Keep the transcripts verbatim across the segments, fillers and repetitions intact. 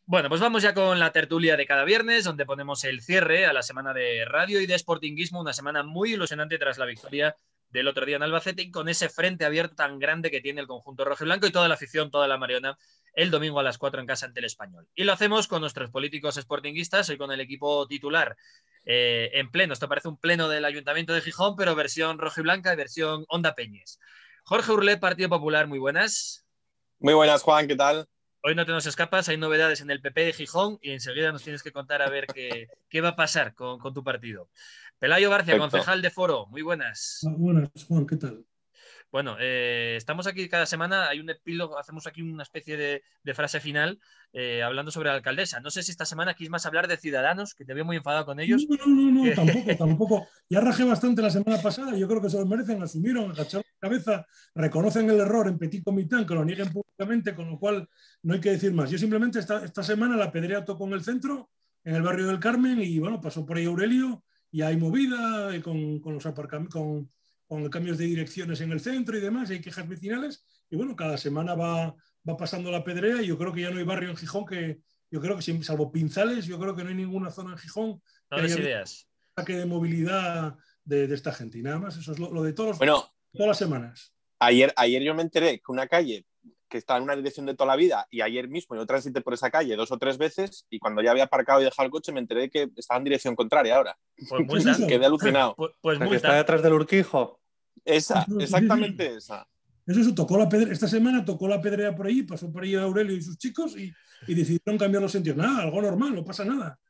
Bueno, pues vamos ya con la tertulia de cada viernes, donde ponemos el cierre a la semana de radio y de sportinguismo, una semana muy ilusionante tras la victoria del otro día en Albacete y con ese frente abierto tan grande que tiene el conjunto rojiblanco y toda la afición, toda la Mariona, el domingo a las cuatro en casa ante el Español. Y lo hacemos con nuestros políticos sportinguistas, hoy con el equipo titular eh, en pleno. Esto parece un pleno del Ayuntamiento de Gijón, pero versión rojiblanca y versión Onda Peñes. Jorge Urlet, Partido Popular, muy buenas. Muy buenas, Juan, ¿qué tal? Hoy no te nos escapas, hay novedades en el P P de Gijón y enseguida nos tienes que contar a ver qué, qué va a pasar con, con tu partido. Pelayo García, Perfecto. concejal de Foro, muy buenas. Buenas, Juan, ¿qué tal? Bueno, eh, estamos aquí cada semana, hay un epílogo, hacemos aquí una especie de, de frase final eh, hablando sobre la alcaldesa. No sé si esta semana quieres más hablar de Ciudadanos, que te veo muy enfadado con ellos. No, no, no, no, que... tampoco, tampoco. Ya rajé bastante la semana pasada, yo creo que se lo merecen, asumieron, agacharon la cabeza, reconocen el error en petit comité, que lo nieguen públicamente, con lo cual no hay que decir más. Yo simplemente esta, esta semana la pedrea tocó en el centro, en el barrio del Carmen, y bueno, pasó por ahí Aurelio, y hay movida y con, con los aparcamientos, con, con cambios de direcciones en el centro y demás, y hay quejas vecinales, y bueno, cada semana va, va pasando la pedrea, y yo creo que ya no hay barrio en Gijón que, yo creo que, salvo Pinzales, yo creo que no hay ninguna zona en Gijón no que haya ideas. ataque de movilidad de, de esta gente, y nada más, eso es lo, lo de todos los, bueno, todas las semanas. Ayer, ayer yo me enteré que una calle que está en una dirección de toda la vida, y ayer mismo yo transité por esa calle dos o tres veces, y cuando ya había aparcado y dejado el coche me enteré de que estaba en dirección contraria ahora. Pues multa. Quedé alucinado. Pues, pues la multa. que está detrás del Urquijo. Esa, Eso, exactamente sí, sí. esa. Eso, eso tocó la pedrea, esta semana tocó la pedrea por ahí, pasó por ahí Aurelio y sus chicos y, y decidieron cambiar los sentidos. Nada, algo normal, no pasa nada.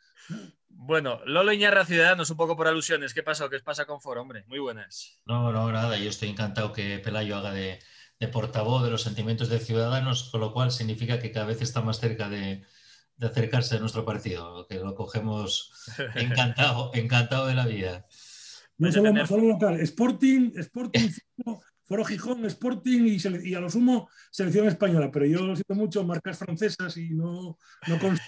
Bueno, Lolo Iñarra, Ciudadanos, un poco por alusiones. ¿Qué pasó? ¿Qué os pasa con Foro, hombre? Muy buenas. No, no, nada. Yo estoy encantado que Pelayo haga de, de portavoz de los sentimientos de Ciudadanos, con lo cual significa que cada vez está más cerca de, de acercarse a nuestro partido, que lo cogemos encantado, encantado de la vida. No solo, tener... solo local, Sporting, Sporting, Foro, Foro Gijón, Sporting y, y a lo sumo selección española, pero yo lo siento mucho, marcas francesas y no... no con...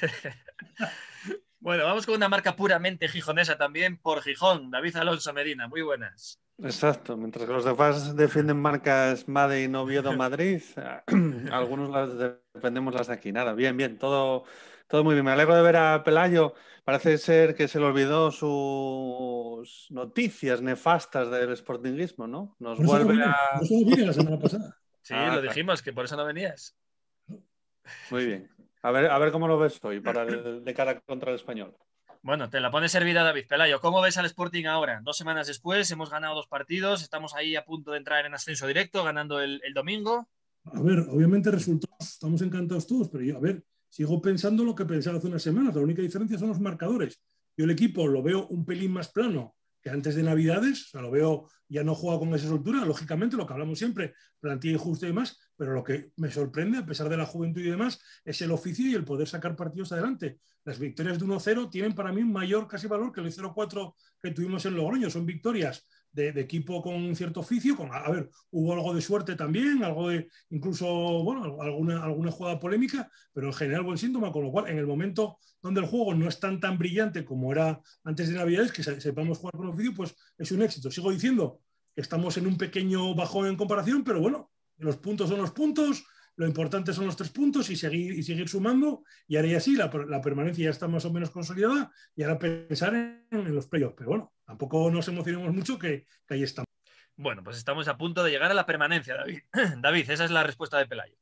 Bueno, vamos con una marca puramente gijonesa también por Gijón. David Alonso Medina, muy buenas. Exacto, mientras que los demás defienden marcas Made y Oviedo Madrid, algunos las defendemos las de aquí. Nada, bien, bien, todo, todo muy bien. Me alegro de ver a Pelayo. Parece ser que se le olvidó sus noticias nefastas del sportinguismo, ¿no? Nos por vuelve no a... Por eso no vine la semana pasada. Sí, ah, lo dijimos, que por eso no venías. Muy bien. A ver, a ver cómo lo ves hoy para el, de cara contra el Español. Bueno, te la pone servida David. Pelayo, ¿cómo ves al Sporting ahora? Dos semanas después, hemos ganado dos partidos, estamos ahí a punto de entrar en ascenso directo, ganando el, el domingo. A ver, obviamente resultados, estamos encantados todos, pero yo, a ver, sigo pensando lo que pensaba hace unas semanas. La única diferencia son los marcadores. Yo el equipo lo veo un pelín más plano que antes de Navidades, o sea, lo veo, ya no juega con esa soltura, lógicamente, lo que hablamos siempre, plantilla injusta y demás, pero lo que me sorprende, a pesar de la juventud y demás, es el oficio y el poder sacar partidos adelante. Las victorias de uno cero tienen para mí un mayor casi valor que el cero cuatro que tuvimos en Logroño. Son victorias de, de equipo con un cierto oficio, con, a ver, hubo algo de suerte también, algo de, incluso, bueno, alguna, alguna jugada polémica, pero en general buen síntoma, con lo cual, en el momento donde el juego no es tan tan brillante como era antes de Navidades, que sepamos jugar con oficio, pues es un éxito. Sigo diciendo que estamos en un pequeño bajón en comparación, pero bueno, los puntos son los puntos, lo importante son los tres puntos y seguir, y seguir sumando, y ahora ya sí, la, la permanencia ya está más o menos consolidada, y ahora pensar en, en los playoffs, pero bueno, tampoco nos emocionemos mucho que, que ahí estamos. Bueno, pues estamos a punto de llegar a la permanencia, David. David, esa es la respuesta de Pelayo.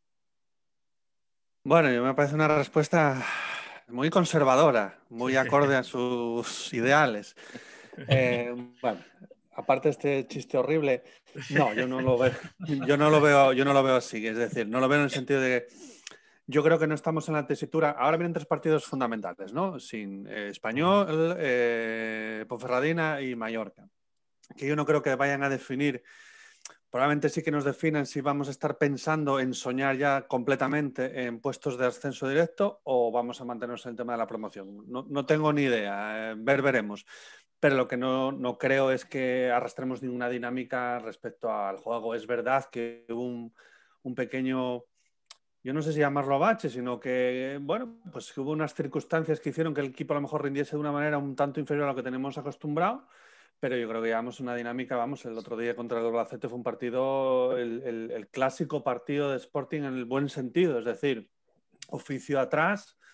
Bueno, yo me parece una respuesta muy conservadora, muy acorde a sus ideales. Eh, bueno, aparte de este chiste horrible, no, yo no lo veo, yo no lo veo, yo no lo veo así. Es decir, no lo veo en el sentido de que yo creo que no estamos en la tesitura. Ahora vienen tres partidos fundamentales, ¿no? Sin eh, Español, eh, Ponferradina y Mallorca, que yo no creo que vayan a definir. Probablemente sí que nos definan si vamos a estar pensando en soñar ya completamente en puestos de ascenso directo o vamos a mantenernos en el tema de la promoción. No, no tengo ni idea, eh, ver, veremos. Pero lo que no, no creo es que arrastremos ninguna dinámica respecto al juego. Es verdad que hubo un, un pequeño, yo no sé si llamarlo bache, sino que, bueno, pues hubo unas circunstancias que hicieron que el equipo a lo mejor rindiese de una manera un tanto inferior a lo que tenemos acostumbrado. Pero yo creo que llevamos una dinámica, vamos, el otro día contra el Albacete fue un partido, el, el, el clásico partido de Sporting en el buen sentido, es decir, oficio atrás,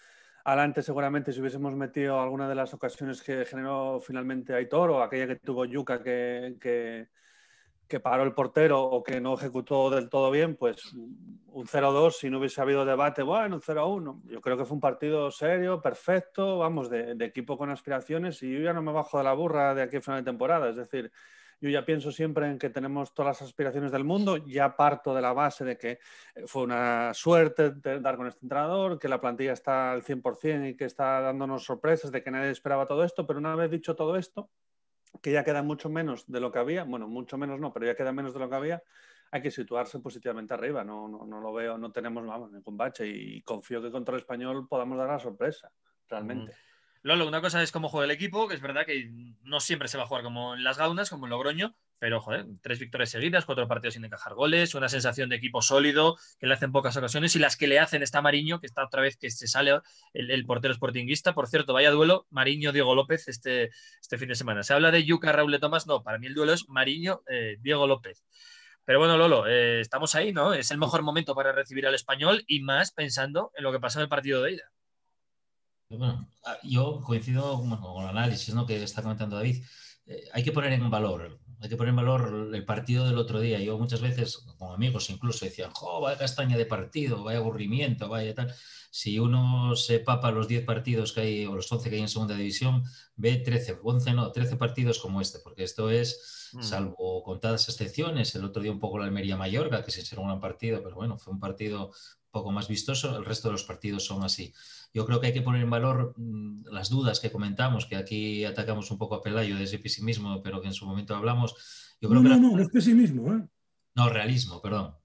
adelante seguramente si hubiésemos metido alguna de las ocasiones que generó finalmente Aitor o aquella que tuvo Yuka que, que, que paró el portero o que no ejecutó del todo bien, pues un cero dos, si no hubiese habido debate, bueno, un cero uno. Yo creo que fue un partido serio, perfecto, vamos, de, de equipo con aspiraciones, y yo ya no me bajo de la burra de aquí a final de temporada. Es decir, yo ya pienso siempre en que tenemos todas las aspiraciones del mundo, ya parto de la base de que fue una suerte dar con este entrenador, que la plantilla está al cien por ciento y que está dándonos sorpresas, de que nadie esperaba todo esto, pero una vez dicho todo esto, que ya queda mucho menos de lo que había, bueno, mucho menos no, pero ya queda menos de lo que había, hay que situarse positivamente arriba, no, no, no lo veo, no tenemos, vamos, ningún bache, y confío que contra el Español podamos dar la sorpresa, realmente. Mm. Lolo, una cosa es cómo juega el equipo, que es verdad que no siempre se va a jugar como en las Gaunas, como en Logroño, pero joder, tres victorias seguidas, cuatro partidos sin encajar goles, una sensación de equipo sólido, que le hacen pocas ocasiones, y las que le hacen está Mariño, que está otra vez que se sale el, el portero sportinguista. Por cierto, vaya duelo, Mariño-Diego López este, este fin de semana. Se habla de Yuka, Raúl de Tomás, no, para mí el duelo es Mariño-Diego eh, López. Pero bueno, Lolo, eh, estamos ahí, ¿no? Es el mejor momento para recibir al Español, y más pensando en lo que pasó en el partido de ida. Bueno, yo coincido bueno, con el análisis, ¿no?, que está comentando David. Eh, hay que poner en valor, hay que poner en valor el partido del otro día. Yo muchas veces, con amigos incluso, decían, jo, vaya castaña de partido, vaya aburrimiento, vaya tal. Si uno se papa los diez partidos que hay, o los once que hay en segunda división, ve trece, once no, trece partidos como este, porque esto es, mm. salvo contadas excepciones, el otro día un poco la Almería-Mallorca, que sí será un gran partido, pero bueno, fue un partido un poco más vistoso, el resto de los partidos son así. Yo creo que hay que poner en valor mmm, las dudas que comentamos, que aquí atacamos un poco a Pelayo de ese pesimismo, pero que en su momento hablamos. Yo creo no, que no, la... no, no es pesimismo, ¿eh? No, realismo, perdón.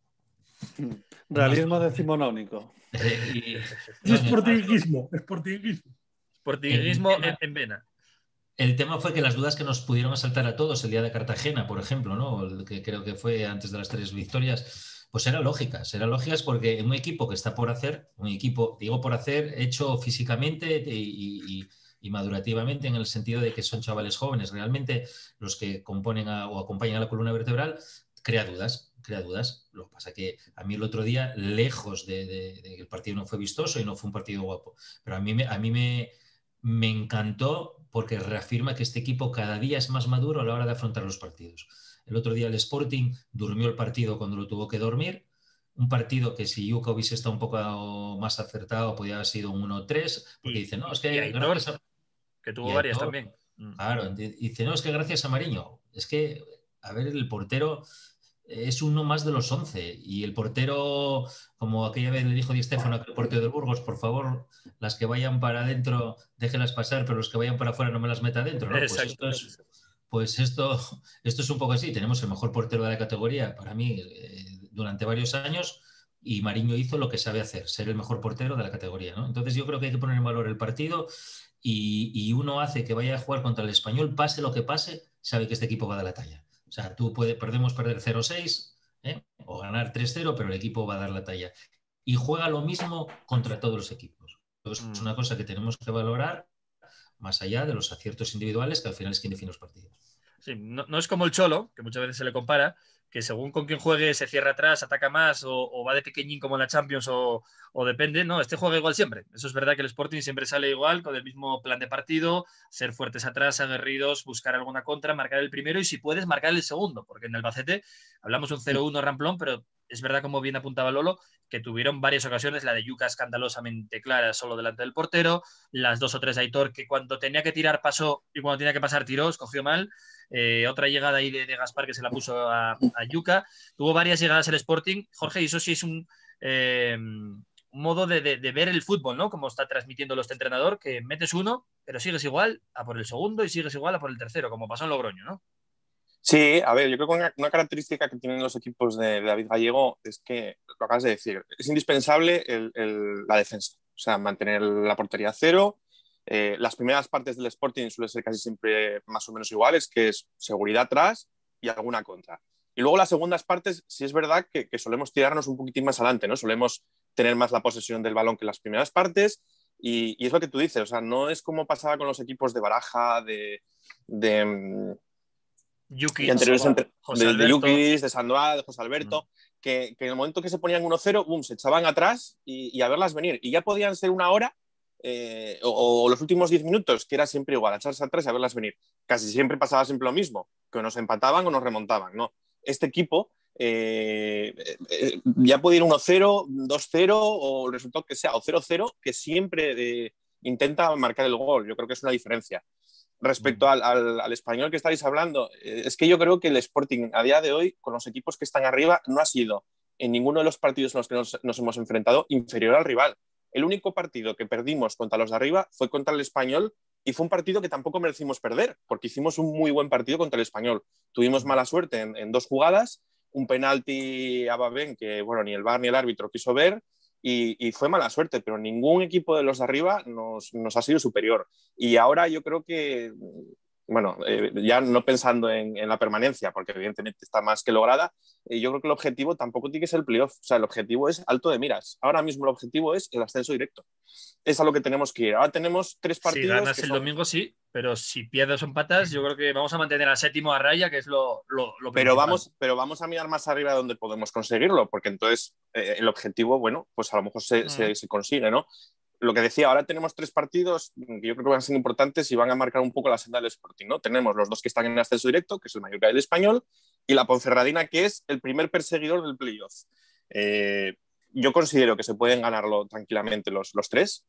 Realismo decimonónico. Eh, y... Es sportinguismo, sportinguismo. Sportinguismo en, en vena. El tema fue que las dudas que nos pudieron asaltar a todos el día de Cartagena, por ejemplo, ¿no?, el que creo que fue antes de las tres victorias, pues eran lógicas, eran lógicas porque en un equipo que está por hacer, un equipo, digo por hacer, hecho físicamente y, y, y madurativamente, en el sentido de que son chavales jóvenes, realmente los que componen a, o acompañan a la columna vertebral, crea dudas, crea dudas. Lo que pasa que a mí el otro día, lejos de, de, de que el partido no fue vistoso y no fue un partido guapo, pero a mí me, a mí me, me encantó porque reafirma que este equipo cada día es más maduro a la hora de afrontar los partidos. El otro día el Sporting durmió el partido cuando lo tuvo que dormir. Un partido que si Yuka hubiese estado un poco más acertado podría haber sido un uno tres, porque y, dice, no, es que... Y Aitor, a... que tuvo varias Aitor, también. Claro, dice, no, es que gracias a Mariño. Es que, a ver, el portero es uno más de los once, y el portero, como aquella vez le dijo Di Stéfano al portero del Burgos, por favor, las que vayan para adentro déjenlas pasar, pero los que vayan para afuera no me las meta adentro, ¿no? Pues, esto es, pues esto, esto es un poco así. Tenemos el mejor portero de la categoría, para mí, eh, durante varios años, y Mariño hizo lo que sabe hacer, ser el mejor portero de la categoría, ¿no? Entonces yo creo que hay que poner en valor el partido, y, y uno hace que vaya a jugar contra el Español, pase lo que pase, sabe que este equipo va a dar la talla. O sea, tú puedes, podemos perder cero seis ¿eh? o ganar tres cero, pero el equipo va a dar la talla. Y juega lo mismo contra todos los equipos. Entonces, es una cosa que tenemos que valorar, más allá de los aciertos individuales, que al final es quien define los partidos. Sí, no, no es como el Cholo, que muchas veces se le compara, que según con quién juegue se cierra atrás, ataca más, o, o va de pequeñín como en la Champions, o, o depende. No, este juega igual siempre. Eso es verdad, que el Sporting siempre sale igual, con el mismo plan de partido, ser fuertes atrás, aguerridos, buscar alguna contra, marcar el primero y si puedes marcar el segundo, porque en Albacete hablamos un cero uno ramplón, pero es verdad, como bien apuntaba Lolo, que tuvieron varias ocasiones, la de Yuka escandalosamente clara solo delante del portero, las dos o tres de Aitor que cuando tenía que tirar pasó y cuando tenía que pasar tiró, escogió mal. Eh, otra llegada ahí de, de Gaspar que se la puso a, a Yuka. Tuvo varias llegadas el Sporting, Jorge, y eso sí es un, eh, un modo de, de, de ver el fútbol, ¿no? Como está transmitiendo este entrenador, que metes uno, pero sigues igual a por el segundo y sigues igual a por el tercero, como pasó en Logroño, ¿no? Sí, a ver, yo creo que una, una característica que tienen los equipos de, de David Gallego es que, lo acabas de decir, es indispensable el, el, la defensa, o sea, mantener la portería a cero. Eh, las primeras partes del Sporting suelen ser casi siempre más o menos iguales, que es seguridad atrás y alguna contra. Y luego las segundas partes, sí es verdad que, que solemos tirarnos un poquitín más adelante, ¿no? Solemos tener más la posesión del balón que las primeras partes, y, y es lo que tú dices, o sea, no es como pasaba con los equipos de Baraja, de... de Yukis, y anteriores entre, José de, Alberto. de Yukis, de Sandoval, de José Alberto, mm. que, que en el momento que se ponían uno cero, boom, se echaban atrás y, y a verlas venir. Y ya podían ser una hora eh, o, o los últimos diez minutos, que era siempre igual, echarse atrás y a verlas venir. Casi siempre pasaba siempre lo mismo, que nos empataban o nos remontaban, ¿no? Este equipo eh, eh, ya puede ir uno cero, dos cero o el resultado que sea, o cero cero, que siempre eh, intenta marcar el gol. Yo creo que es una diferencia. Respecto al, al, al español que estáis hablando, eh, es que yo creo que el Sporting a día de hoy, con los equipos que están arriba, no ha sido en ninguno de los partidos en los que nos, nos hemos enfrentado inferior al rival. El único partido que perdimos contra los de arriba fue contra el Español, y fue un partido que tampoco merecimos perder, porque hicimos un muy buen partido contra el Español. Tuvimos mala suerte en, en dos jugadas, un penalti a Babén que bueno, ni el V A R ni el árbitro quiso ver, y, y fue mala suerte, pero ningún equipo de los de arriba nos, nos ha sido superior. Y ahora yo creo que, bueno, eh, ya no pensando en, en la permanencia, porque evidentemente está más que lograda, eh, yo creo que el objetivo tampoco tiene que ser el playoff. O sea, el objetivo es alto de miras. Ahora mismo el objetivo es el ascenso directo. Es a lo que tenemos que ir. Ahora tenemos tres partidos. Si ganas que el son... domingo, sí, pero si pierdes o empatas, yo creo que vamos a mantener al séptimo a raya, que es lo, lo, lo pero vamos, pero vamos a mirar más arriba de donde podemos conseguirlo, porque entonces eh, el objetivo, bueno, pues a lo mejor se, mm. se, se consigue, ¿no? Lo que decía, ahora tenemos tres partidos que yo creo que van a ser importantes y van a marcar un poco la senda del Sporting, ¿no? Tenemos los dos que están en ascenso directo, que es el Mallorca y el Español, y la Ponferradina, que es el primer perseguidor del playoff. Eh, yo considero que se pueden ganarlo tranquilamente los, los tres.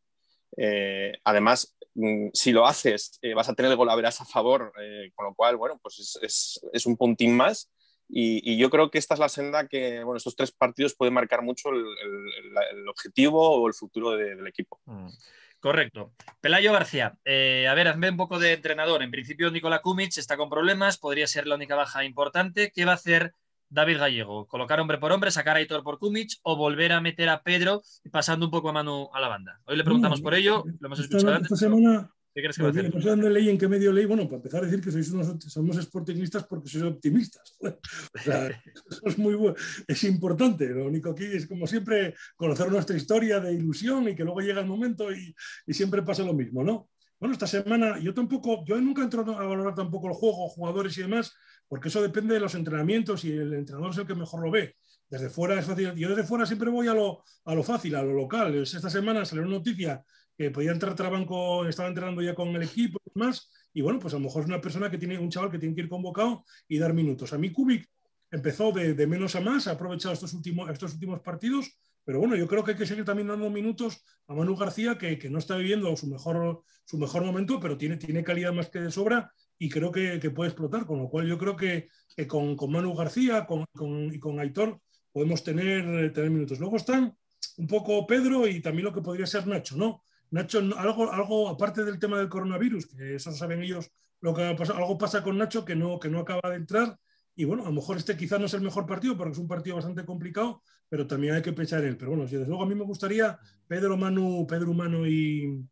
Eh, además, si lo haces, eh, vas a tener el golaveras a favor, eh, con lo cual, bueno, pues es, es, es un puntín más. Y, y yo creo que esta es la senda que, bueno, estos tres partidos pueden marcar mucho el, el, el objetivo o el futuro de, del equipo. Mm. Correcto. Pelayo García, eh, a ver, hazme un poco de entrenador. En principio, Nikola Kumic está con problemas, podría ser la única baja importante. ¿Qué va a hacer David Gallego? ¿Colocar hombre por hombre, sacar a Aitor por Kumic o volver a meter a Pedro pasando un poco a Manu a la banda? Hoy le preguntamos no, por ello, lo hemos esta, escuchado esta antes. Semana, ¿Qué crees que va a hacer? No sé dónde leí, en qué medio leí. Bueno, para empezar a decir que sois unos, somos sportingistas porque sois optimistas. O sea, eso es muy bueno, es importante. Lo único aquí es, como siempre, conocer nuestra historia de ilusión y que luego llega el momento y, y siempre pasa lo mismo, ¿no? Bueno, esta semana yo tampoco, yo nunca entro a valorar tampoco el juego, jugadores y demás, porque eso depende de los entrenamientos y el entrenador es el que mejor lo ve. Desde fuera es fácil. Yo desde fuera siempre voy a lo, a lo fácil, a lo local. Esta semana salió una noticia que podía entrar Trabanco, estaba entrenando ya con el equipo y demás, y bueno, pues a lo mejor es una persona que tiene, un chaval que tiene que ir convocado y dar minutos. A mí Kubic empezó de, de menos a más, ha aprovechado estos últimos, estos últimos partidos, pero bueno, yo creo que hay que seguir también dando minutos a Manu García, que, que no está viviendo su mejor, su mejor momento, pero tiene, tiene calidad más que de sobra y creo que, que puede explotar, con lo cual yo creo que, que con, con Manu García con, con, y con Aitor podemos tener, tener minutos. Luego están un poco Pedro y también lo que podría ser Nacho, ¿no? Nacho, algo, algo aparte del tema del coronavirus, que eso saben ellos lo que ha pasado, algo pasa con Nacho que no, que no acaba de entrar y bueno, a lo mejor este quizás no es el mejor partido porque es un partido bastante complicado, pero también hay que pensar en él. Pero bueno, desde luego a mí me gustaría Pedro Manu, Pedro Manu y,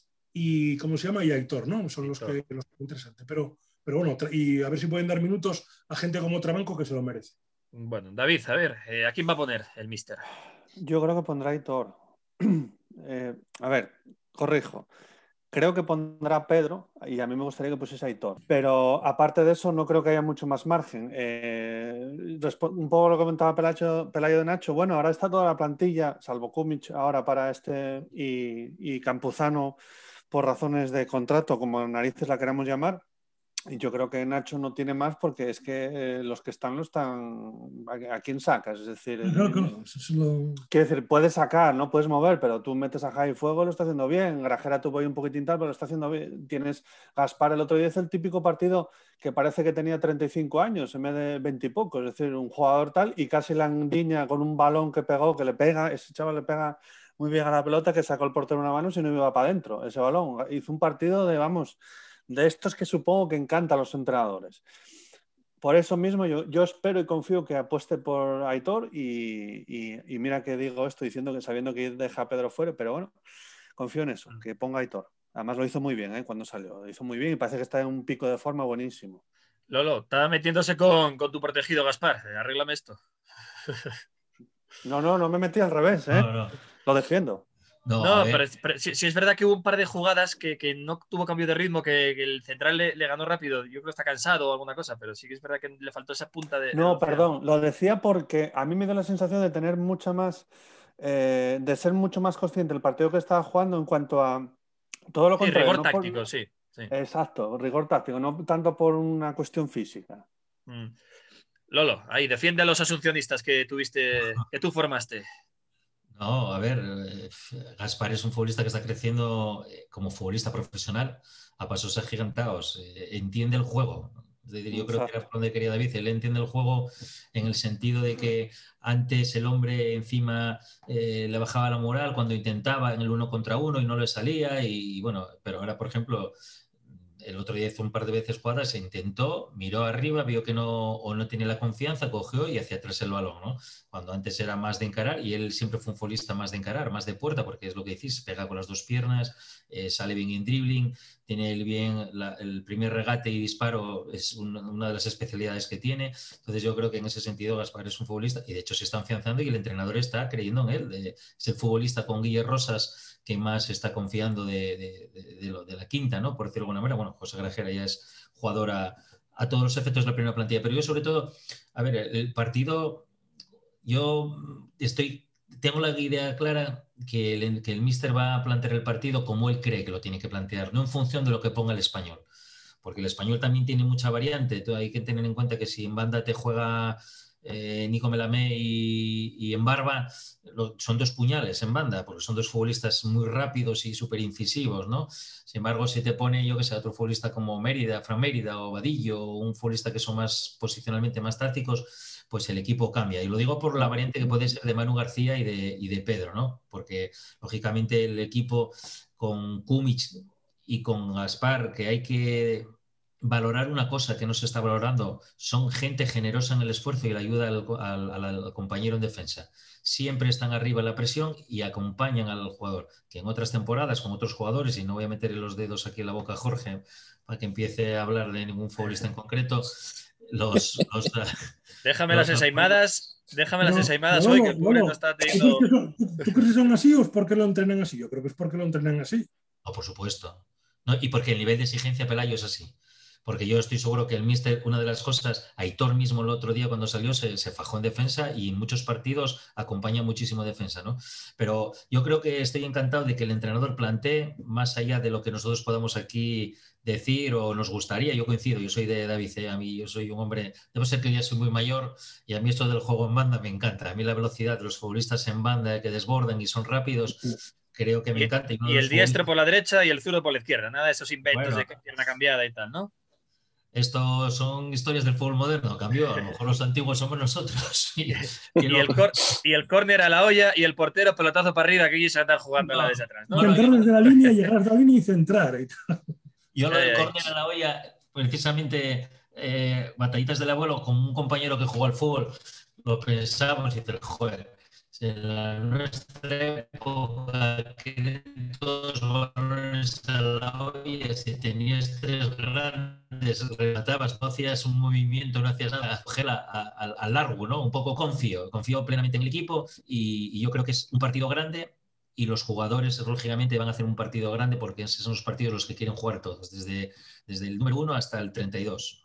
y ¿cómo se llama? Y Aitor, ¿no? Son los que los interesantes. Pero, pero bueno, y a ver si pueden dar minutos a gente como Trabanco que se lo merece. Bueno, David, a ver, ¿a quién va a poner el míster? Yo creo que pondrá Aitor. Eh, a ver, corrijo. Creo que pondrá a Pedro y a mí me gustaría que pusiese a Aitor. Pero aparte de eso, no creo que haya mucho más margen. Eh, un poco lo que comentaba Pelayo, Pelayo de Nacho. Bueno, ahora está toda la plantilla, salvo Kumic ahora para este y, y Campuzano por razones de contrato, como narices la queramos llamar. Y yo creo que Nacho no tiene más porque es que eh, los que están no están... ¿A, a quién sacas? Es decir, claro, claro, eso es lo... quiero decir, puedes sacar, no puedes mover, pero tú metes a Jai Fuego, lo está haciendo bien. Grajera tuvo ahí un poquitín tal, pero lo está haciendo bien. Tienes Gaspar el otro día, es el típico partido que parece que tenía treinta y cinco años en vez de veinte y pocos. Es decir, un jugador tal y casi la andiña con un balón que pegó, que le pega, ese chaval le pega muy bien a la pelota, que sacó el portero una mano si no iba para adentro ese balón. Hizo un partido de, vamos... de estos que supongo que encanta a los entrenadores. Por eso mismo yo, yo espero y confío que apueste por Aitor y, y, y mira que digo esto diciendo que sabiendo que deja a Pedro fuera, pero bueno, confío en eso, que ponga Aitor. Además lo hizo muy bien, ¿eh? Cuando salió, lo hizo muy bien y parece que está en un pico de forma buenísimo. Lolo, está metiéndose con, con tu protegido Gaspar, arréglame esto. No, no, no me metí al revés, ¿eh? No, no. Lo defiendo. No, no pero, pero si, si es verdad que hubo un par de jugadas que, que no tuvo cambio de ritmo, que, que el central le, le ganó rápido. Yo creo que está cansado o alguna cosa, pero sí que es verdad que le faltó esa punta de... No, de perdón, lo decía porque a mí me dio la sensación de tener mucha más, eh, de ser mucho más consciente del partido que estaba jugando en cuanto a, Todo lo Sí, contrario. rigor no táctico, por... sí, sí. Exacto, rigor táctico, no tanto por una cuestión física. Mm. Lolo, ahí, defiende a los asuncionistas que tuviste, que tú formaste. No, a ver, eh, Gaspar es un futbolista que está creciendo eh, como futbolista profesional a pasos agigantados. Eh, entiende el juego. Es decir, yo creo que era por donde quería David. Él entiende el juego en el sentido de que antes el hombre encima eh, le bajaba la moral cuando intentaba en el uno contra uno y no le salía. Y bueno, pero ahora, por ejemplo, el otro día hizo un par de veces jugadas, se intentó, miró arriba, vio que no, o no tenía la confianza, cogió y hacia atrás el balón, ¿no? Cuando antes era más de encarar, y él siempre fue un futbolista más de encarar, más de puerta, porque es lo que decís, pega con las dos piernas, eh, sale bien en dribbling, tiene el, bien, la, el primer regate y disparo, es una, una de las especialidades que tiene. Entonces yo creo que en ese sentido Gaspar es un futbolista, y de hecho se está afianzando y el entrenador está creyendo en él. De, es el futbolista con Guille Rosas que más está confiando de, de, de, de, lo, de la quinta, ¿no? Por decirlo de alguna manera. Bueno, José Grajera ya es jugador a, a todos los efectos de la primera plantilla, pero yo sobre todo, a ver, el partido, yo estoy, tengo la idea clara que el, que el míster va a plantear el partido como él cree que lo tiene que plantear, no en función de lo que ponga el Español, porque el Español también tiene mucha variante. Entonces hay que tener en cuenta que si en banda te juega Eh, Nico Melamé y, y en Barba, lo, son dos puñales en banda, porque son dos futbolistas muy rápidos y súper incisivos, ¿no? Sin embargo, si te pone, yo que sé, otro futbolista como Mérida, Fran Mérida o Vadillo, o un futbolista que son más posicionalmente más tácticos, pues el equipo cambia. Y lo digo por la variante que puede ser de Manu García y de, y de Pedro, ¿no? Porque, lógicamente, el equipo con Kumic y con Gaspar, que hay que valorar una cosa que no se está valorando, son gente generosa en el esfuerzo y la ayuda al, al, al compañero en defensa. Siempre están arriba en la presión y acompañan al jugador, que en otras temporadas con otros jugadores, y no voy a meter los dedos aquí en la boca a Jorge para que empiece a hablar de ningún futbolista en concreto, los... los déjame los, las ensaimadas, déjame no, las ensaimadas no, hoy, no, que el pobre no, no está ¿Tú teniendo... crees, que son, ¿Tú, ¿Tú crees que son así o es porque lo entrenan así? Yo creo que es porque lo entrenan así. No, por supuesto. No, y porque el nivel de exigencia Pelayo es así. Porque yo estoy seguro que el míster, una de las cosas, Aitor mismo el otro día cuando salió se, se fajó en defensa y en muchos partidos acompaña muchísimo defensa, ¿no? Pero yo creo que estoy encantado de que el entrenador plantee, más allá de lo que nosotros podamos aquí decir o nos gustaría. Yo coincido, yo soy de David, ¿eh? A mí yo soy un hombre, debo ser que ya soy muy mayor y a mí esto del juego en banda me encanta. A mí la velocidad de los futbolistas en banda que desbordan y son rápidos, creo que me y, encanta. Y, uno y de el los diestro futbolistas... por la derecha y el zurdo por la izquierda, nada de esos inventos Bueno, de que pierna cambiada y tal, ¿no? esto son historias del fútbol moderno, cambió, a lo mejor los antiguos somos nosotros. Y, y, no... el, cor, y el córner a la olla y el portero pelotazo para arriba que quise andar jugando no, a la desde atrás, ¿no? Bueno, Entrar yo, desde la línea, llegar hasta la línea y centrar. Y tal. Yo lo ay, del ay. córner a la olla, precisamente eh, batallitas del abuelo, con un compañero que jugó al fútbol, lo pensamos y dices, joder, en la nuestra época que todos los balones a la olla, si tenías tres grandes, rematabas, no hacías un movimiento, no hacías nada, al largo, ¿no? Un poco confío, confío plenamente en el equipo y, y yo creo que es un partido grande y los jugadores, lógicamente, van a hacer un partido grande porque esos son los partidos los que quieren jugar todos, desde, desde el número uno hasta el treinta y dos.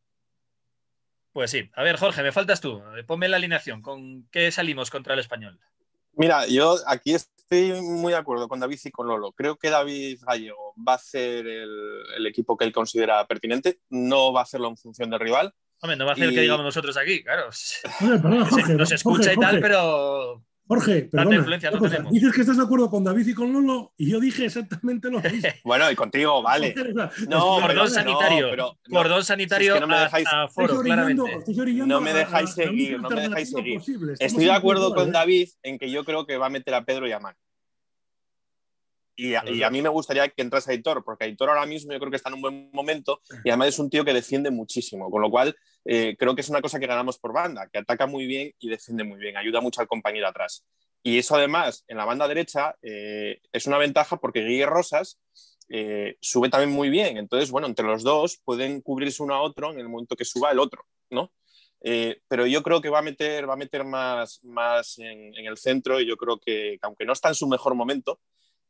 Pues sí. A ver, Jorge, me faltas tú. Ponme la alineación. ¿Con qué salimos contra el Español? Mira, yo aquí estoy muy de acuerdo con David y con Lolo. Creo que David Gallego va a hacer el, el equipo que él considera pertinente. No va a hacerlo en función del rival. Hombre, no va a hacer y... el que digamos nosotros aquí, claro. Oye, perdona, Jorge, nos escucha Jorge, y tal, Jorge. pero... Jorge, perdona, influencia no cosa, dices que estás de acuerdo con David y con Lolo y yo dije exactamente lo mismo. Bueno, y contigo, vale. No, cordón pero, sanitario. No, pero, no, cordón sanitario si es que no me dejáis, a, a foro, claramente. No me dejáis a, a, seguir, no me dejáis seguir. Posible. Estoy de acuerdo con David en que yo creo que va a meter a Pedro y a Manu. Y a, y a mí me gustaría que entrase Aitor, porque Aitor ahora mismo yo creo que está en un buen momento y además es un tío que defiende muchísimo, con lo cual eh, creo que es una cosa que ganamos por banda, que ataca muy bien y defiende muy bien, ayuda mucho al compañero atrás. Y eso además, en la banda derecha, eh, es una ventaja porque Guille Rosas eh, sube también muy bien. Entonces, bueno, entre los dos pueden cubrirse uno a otro en el momento que suba el otro, ¿no? Eh, pero yo creo que va a meter, va a meter más, más en, en el centro y yo creo que, aunque no está en su mejor momento,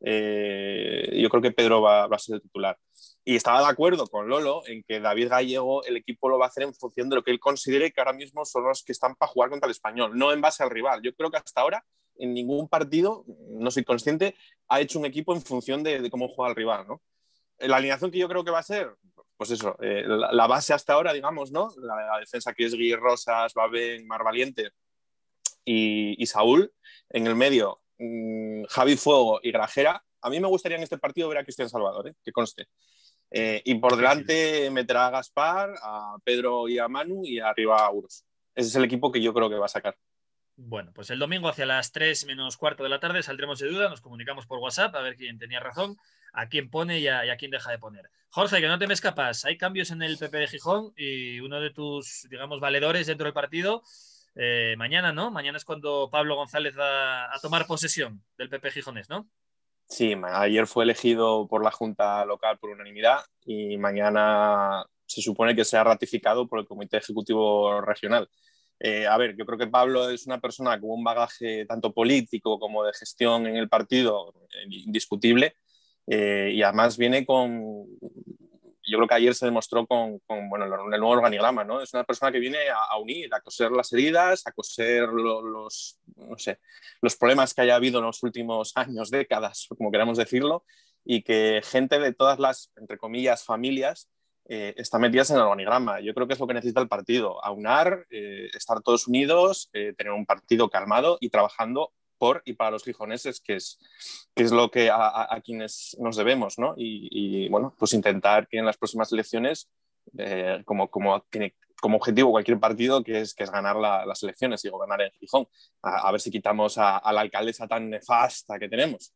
Eh, yo creo que Pedro va, va a ser el titular. Y estaba de acuerdo con Lolo en que David Gallego el equipo lo va a hacer en función de lo que él considere que ahora mismo son los que están para jugar contra el Español, no en base al rival. Yo creo que hasta ahora en ningún partido, no soy consciente, ha hecho un equipo en función de, de cómo juega el rival, ¿no? La alineación que yo creo que va a ser, pues eso, eh, la, la base hasta ahora, digamos, ¿no? La, la defensa que es Gui Rosas, Babén, Mar Valiente y, y Saúl. En el medio, mmm, Javi Fuego y Grajera. A mí me gustaría en este partido ver a Cristian Salvador, ¿eh? Que conste. Eh, y por delante meterá a Gaspar, a Pedro y a Manu y arriba a Uros. Ese es el equipo que yo creo que va a sacar. Bueno, pues el domingo hacia las tres menos cuarto de la tarde saldremos de duda, nos comunicamos por WhatsApp a ver quién tenía razón, a quién pone y a, y a quién deja de poner. Jorge, que no te me escapas, hay cambios en el P P de Gijón y uno de tus, digamos, valedores dentro del partido, eh, mañana, ¿no? Mañana es cuando Pablo González va a tomar posesión del P P gijonés, ¿no? Sí, ayer fue elegido por la Junta Local por unanimidad y mañana se supone que será ratificado por el Comité Ejecutivo Regional. Eh, a ver, yo creo que Pablo es una persona con un bagaje tanto político como de gestión en el partido eh, indiscutible, eh, y además viene con, yo creo que ayer se demostró con, con bueno, el nuevo organigrama, ¿no? Es una persona que viene a, a unir, a coser las heridas, a coser lo, los, no sé, los problemas que haya habido en los últimos años, décadas, como queramos decirlo, y que gente de todas las, entre comillas, familias Eh, está metidas en el organigrama. Yo creo que es lo que necesita el partido, aunar, eh, estar todos unidos, eh, tener un partido calmado y trabajando por y para los gijoneses, que es, que es lo que a, a, a quienes nos debemos, ¿no? Y, y bueno, pues intentar que en las próximas elecciones, eh, como, como tiene como objetivo cualquier partido, que es, que es ganar la, las elecciones y gobernar en Gijón, a, a ver si quitamos a, a la alcaldesa tan nefasta que tenemos.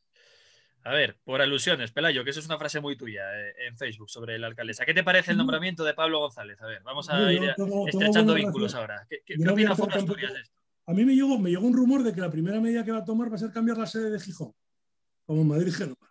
A ver, por alusiones, Pelayo, que eso es una frase muy tuya eh, en Facebook sobre la alcaldesa. ¿Qué te parece el nombramiento de Pablo González? A ver, vamos a ir tengo, estrechando tengo vínculos ahora. ¿Qué, qué, ¿qué no opina Foro Asturias de esto? A mí me llegó, me llegó un rumor de que la primera medida que va a tomar va a ser cambiar la sede de Gijón, como en Madrid-Génova.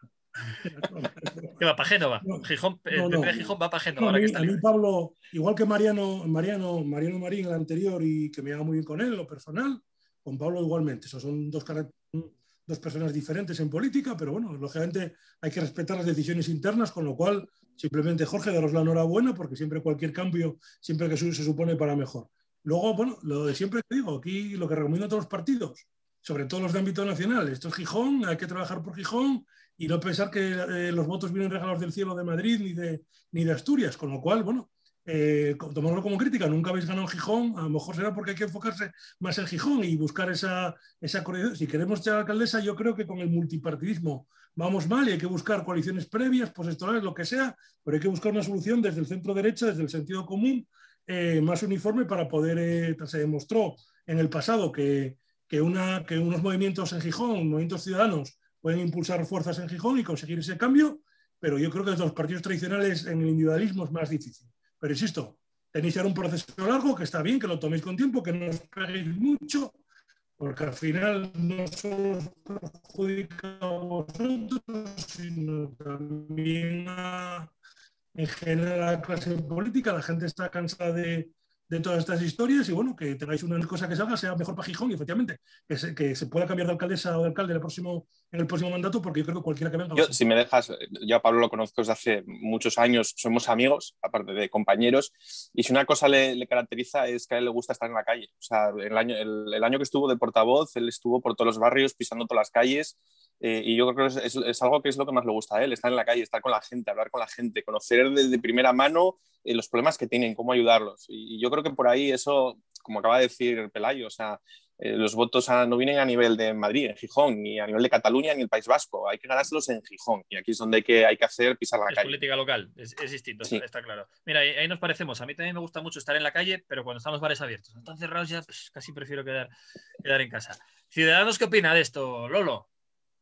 ¿Qué va para Génova? No, Gijón, el no, P P de no. Gijón va para Génova. No, a, ahora mí, que está a mí libre. Pablo, igual que Mariano, Mariano, Mariano Marín, el anterior, y que me haga muy bien con él, lo personal, con Pablo igualmente. Esos son dos características. Dos personas diferentes en política, pero bueno, lógicamente hay que respetar las decisiones internas, con lo cual simplemente, Jorge, daros la enhorabuena porque siempre cualquier cambio, siempre que se supone para mejor. Luego, bueno, lo de siempre que digo, aquí lo que recomiendo a todos los partidos, sobre todo los de ámbito nacional, esto es Gijón, hay que trabajar por Gijón y no pensar que eh, los votos vienen regalados del cielo de Madrid ni de, ni de Asturias, con lo cual, bueno, Eh, tomarlo como crítica, nunca habéis ganado en Gijón, a lo mejor será porque hay que enfocarse más en Gijón y buscar esa, esa coordinación. Si queremos ser alcaldesa, yo creo que con el multipartidismo vamos mal y hay que buscar coaliciones previas, postelectorales, lo que sea, pero hay que buscar una solución desde el centro derecha, desde el sentido común, eh, más uniforme para poder, eh, se demostró en el pasado que, que, una, que unos movimientos en Gijón, movimientos ciudadanos, pueden impulsar fuerzas en Gijón y conseguir ese cambio, pero yo creo que desde los partidos tradicionales en el individualismo es más difícil. Pero insisto, tenéis ahora un proceso largo que está bien, que lo toméis con tiempo, que no os peguéis mucho, porque al final no solo os perjudica a vosotros, sino también a, en general a la clase política. La gente está cansada de, de todas estas historias y bueno, que tengáis una cosa que salga, sea mejor para Gijón y efectivamente que se, que se pueda cambiar de alcaldesa o de alcalde en el próximo, en el próximo mandato, porque yo creo que cualquiera que venga... Yo, si me dejas, yo a Pablo lo conozco desde hace muchos años, somos amigos, aparte de compañeros, y si una cosa le, le caracteriza es que a él le gusta estar en la calle. O sea, el año, el, el año que estuvo de portavoz, él estuvo por todos los barrios, pisando todas las calles, eh, y yo creo que es, es, es algo que es lo que más le gusta a él, estar en la calle, estar con la gente, hablar con la gente, conocer de, de primera mano eh, los problemas que tienen, cómo ayudarlos. Y, y yo creo que por ahí eso, como acaba de decir Pelayo, o sea, eh, los votos a, no vienen a nivel de Madrid, en Gijón, ni a nivel de Cataluña, ni el País Vasco. Hay que ganárselos en Gijón. Y aquí es donde hay que, hay que hacer pisar la es calle. Política local, es, es distinto, sí. está, está claro. Mira, ahí, ahí nos parecemos. A mí también me gusta mucho estar en la calle, pero cuando están los bares abiertos. Están cerrados ya, pues, casi prefiero quedar, quedar en casa. Ciudadanos, ¿qué opina de esto, Lolo?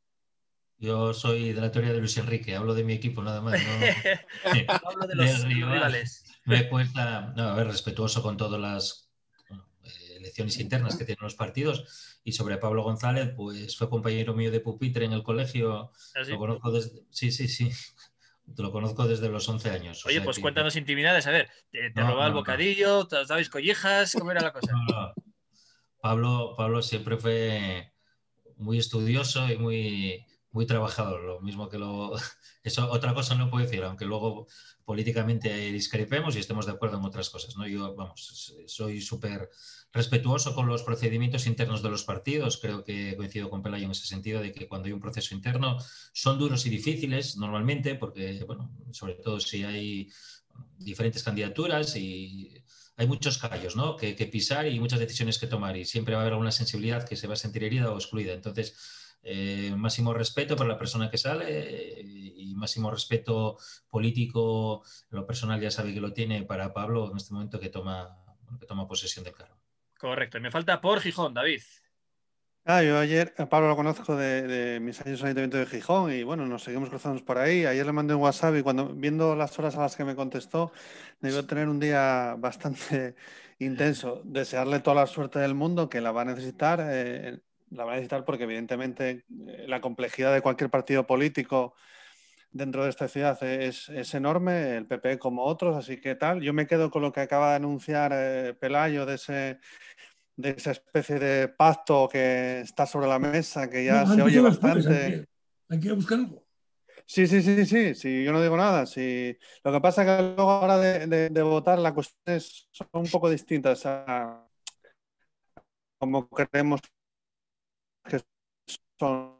Yo soy de la teoría de Luis Enrique, hablo de mi equipo nada más. No, hablo de los, de los rivales. Me cuesta, no, a ver, respetuoso con todas las bueno, elecciones internas que tienen los partidos. Y sobre Pablo González, pues fue compañero mío de pupitre en el colegio. ¿Ah, sí? Lo conozco desde, sí, sí, sí. Lo conozco desde los once años. Oye, o sea, pues que... cuéntanos intimidades. A ver, ¿te, te no, robaba no, el bocadillo? No. ¿Te dabais collejas? ¿Cómo era la cosa? No, no. Pablo, Pablo siempre fue muy estudioso y muy, muy trabajador, lo mismo que lo... Eso, otra cosa no puedo decir, aunque luego políticamente discrepemos y estemos de acuerdo en otras cosas, ¿no? Yo, vamos, soy súper respetuoso con los procedimientos internos de los partidos. Creo que coincido con Pelayo en ese sentido de que cuando hay un proceso interno son duros y difíciles normalmente, porque, bueno, sobre todo si hay diferentes candidaturas y hay muchos callos, ¿no?, que, que pisar y muchas decisiones que tomar, y siempre va a haber alguna sensibilidad que se va a sentir herida o excluida. Entonces, eh, máximo respeto por la persona que sale eh, y máximo respeto político, lo personal ya sabe que lo tiene para Pablo en este momento que toma, que toma posesión del cargo. Correcto. Y me falta por Gijón, David. Ah, yo ayer, a Pablo lo conozco de, de mis años en el Ayuntamiento de Gijón y bueno, nos seguimos cruzando por ahí. Ayer le mandé un WhatsApp y cuando viendo las horas a las que me contestó, debió tener un día bastante intenso. Desearle toda la suerte del mundo, que la va a necesitar, eh, la va a necesitar porque evidentemente eh, la complejidad de cualquier partido político dentro de esta ciudad es, es enorme, el P P como otros, así que tal. Yo me quedo con lo que acaba de anunciar eh, Pelayo de ese... de esa especie de pacto que está sobre la mesa, que ya No, se oye después, bastante. hay, que, hay que buscar algo. Sí, sí, sí, sí, sí, yo no digo nada. Sí. Lo que pasa es que luego a la hora de, de, de votar las cuestiones son un poco distintas a como creemos que son.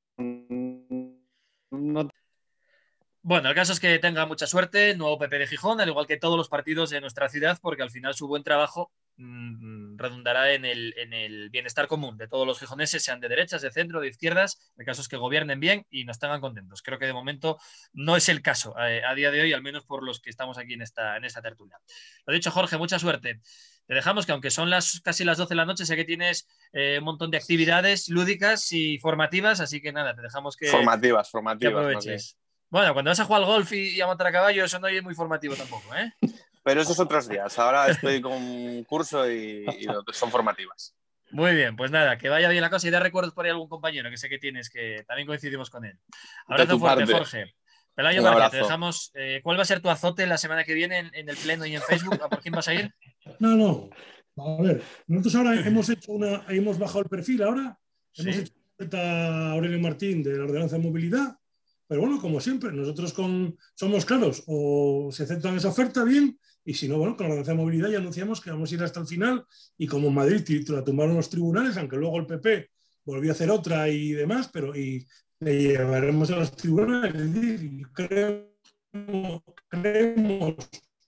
No... Bueno, el caso es que tenga mucha suerte, nuevo P P de Gijón, al igual que todos los partidos de nuestra ciudad, porque al final su buen trabajo mmm, redundará en el, en el bienestar común de todos los gijoneses, sean de derechas, de centro, de izquierdas. El caso es que gobiernen bien y nos tengan contentos. Creo que de momento no es el caso, eh, a día de hoy, al menos por los que estamos aquí en esta, en esta tertulia. Lo dicho, Jorge, mucha suerte. Te dejamos que aunque son las, casi las doce de la noche, sé que tienes eh, un montón de actividades lúdicas y formativas, así que nada, te dejamos que, formativas, que formativas. aproveches. Bueno, cuando vas a jugar al golf y, y a montar a caballo, eso no es muy formativo tampoco, ¿eh? Pero esos otros días. Ahora estoy con un curso y, y son formativas. Muy bien, pues nada, que vaya bien la cosa y da recuerdos por ahí a algún compañero que sé que tienes, que también coincidimos con él. Abrazo fuerte, parte. Jorge. Pelayo Barcia, te dejamos. Eh, ¿Cuál va a ser tu azote la semana que viene en, en el pleno y en Facebook? ¿A por quién vas a ir? No, no. A ver, nosotros ahora hemos hecho una, hemos bajado el perfil ahora, ¿sí? Hemos hecho a Aurelio Martín de la Ordenanza de Movilidad, pero bueno, como siempre, nosotros con, somos claros, o se aceptan esa oferta bien, y si no, bueno, con la Ordenanza de Movilidad ya anunciamos que vamos a ir hasta el final, y como en Madrid la tumbaron los tribunales, aunque luego el P P volvió a hacer otra y demás, pero y le llevaremos a los tribunales, es decir, creemos, creemos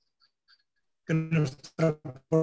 que nuestra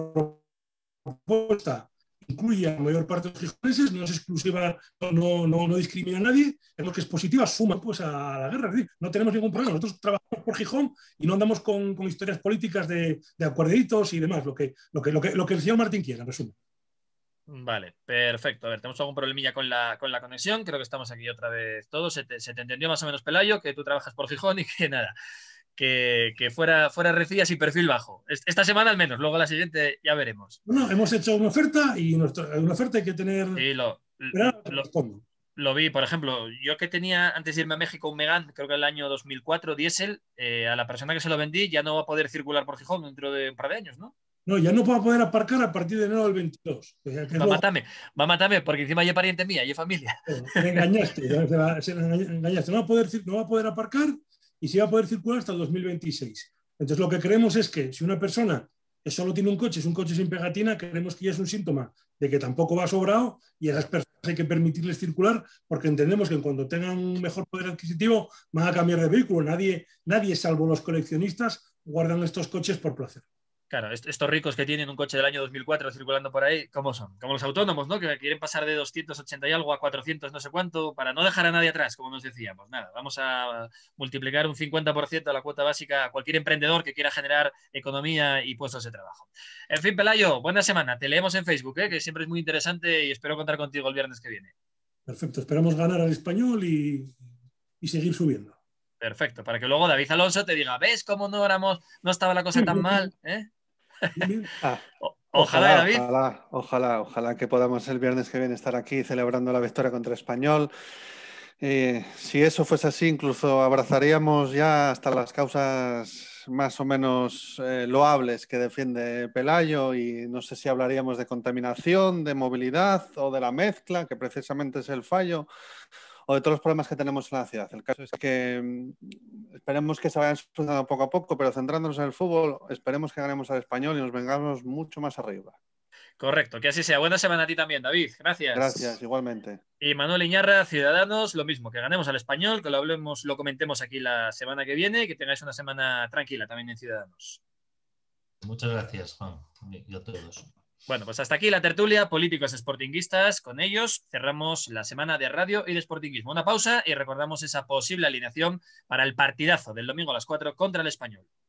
propuesta incluye a la mayor parte de los gijoneses, no es exclusiva, no, no, no discrimina a nadie, es lo que es positiva, suma pues a la guerra. Es decir, no tenemos ningún problema. Nosotros trabajamos por Gijón y no andamos con, con historias políticas de, de acuerditos y demás, lo que, lo, que, lo, que, lo que el señor Martín quiera, en resumen. Vale, perfecto. A ver, tenemos algún problemilla con la, con la conexión. Creo que estamos aquí otra vez todos. Se te, se te entendió más o menos, Pelayo, que tú trabajas por Gijón y que nada, que, que fuera, fuera recillas y perfil bajo. Esta semana al menos, luego la siguiente ya veremos. Bueno, hemos hecho una oferta y nuestra, una oferta hay que tener... Sí, lo, lo, lo, lo vi, por ejemplo, yo que tenía antes de irme a México un Megane, creo que el año dos mil cuatro, diésel, eh, a la persona que se lo vendí ya no va a poder circular por Gijón dentro de un par de años, ¿no? No, ya no va a poder aparcar a partir de enero del veintidós. O sea, que va a matarme, va a matarme, porque encima hay pariente mía, hay familia. Me engañaste, se la, se la engañaste. No va, a poder, no va a poder aparcar y sí va a poder circular hasta el dos mil veintiséis. Entonces lo que creemos es que si una persona que solo tiene un coche, es un coche sin pegatina, creemos que ya es un síntoma de que tampoco va sobrado y a esas personas hay que permitirles circular porque entendemos que cuando tengan un mejor poder adquisitivo van a cambiar de vehículo. Nadie, nadie salvo los coleccionistas, guardan estos coches por placer. Claro, estos ricos que tienen un coche del año dos mil cuatro circulando por ahí, ¿cómo son? Como los autónomos, ¿no? Que quieren pasar de doscientos ochenta y algo a cuatrocientos no sé cuánto para no dejar a nadie atrás, como nos decíamos. Nada, vamos a multiplicar un cincuenta por ciento la cuota básica a cualquier emprendedor que quiera generar economía y puestos de trabajo. En fin, Pelayo, buena semana. Te leemos en Facebook, ¿eh? Que siempre es muy interesante y espero contar contigo el viernes que viene. Perfecto, esperamos ganar al Español y, y seguir subiendo. Perfecto, para que luego David Alonso te diga, ¿ves cómo no éramos, no estaba la cosa tan mal? ¿Eh? Ah, o, ojalá, ojalá, David. Ojalá, ojalá, ojalá que podamos el viernes que viene estar aquí celebrando la victoria contra Español. Eh, si eso fuese así, incluso abrazaríamos ya hasta las causas más o menos eh, loables que defiende Pelayo y no sé si hablaríamos de contaminación, de movilidad o de la mezcla, que precisamente es el fallo, o de todos los problemas que tenemos en la ciudad. El caso es que mm, esperemos que se vayan solucionando poco a poco, pero centrándonos en el fútbol, esperemos que ganemos al Español y nos vengamos mucho más arriba. Correcto, que así sea. Buena semana a ti también, David. Gracias. Gracias, igualmente. Y Manuel Iñarra, Ciudadanos, lo mismo, que ganemos al Español, que lo hablemos, lo comentemos aquí la semana que viene y que tengáis una semana tranquila también en Ciudadanos. Muchas gracias, Juan, y a todos. Bueno, pues hasta aquí la tertulia Políticos Sportinguistas. Con ellos cerramos la semana de radio y de Sportinguismo. Una pausa y recordamos esa posible alineación para el partidazo del domingo a las cuatro contra el Español.